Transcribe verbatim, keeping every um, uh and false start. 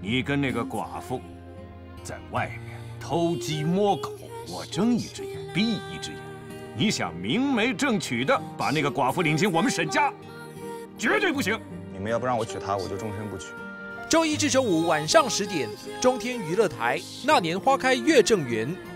你跟那个寡妇在外面偷鸡摸狗，我睁一只眼闭一只眼。你想明媒正娶的把那个寡妇领进我们沈家，绝对不行！ 你们要不让我娶她，我就终身不娶。 周一至周五晚上十点，中天娱乐台《那年花开月正圆》